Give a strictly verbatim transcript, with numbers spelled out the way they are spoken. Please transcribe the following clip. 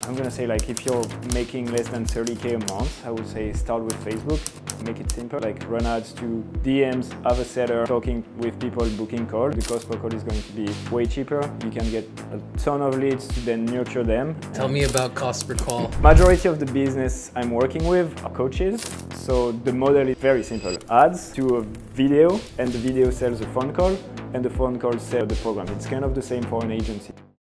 I'm gonna say, like, if you're making less than thirty K a month, I would say start with Facebook. Make it simple, like run ads to D Ms, have a seller talking with people, booking calls. The cost per call is going to be way cheaper. You can get a ton of leads to then nurture them. Tell me about cost per call. Majority of the business I'm working with are coaches. So the model is very simple. Ads to a video, and the video sells a phone call, and the phone call sells the program. It's kind of the same for an agency.